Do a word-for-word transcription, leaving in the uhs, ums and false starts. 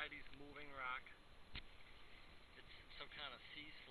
Society's moving rock. It's some kind of sea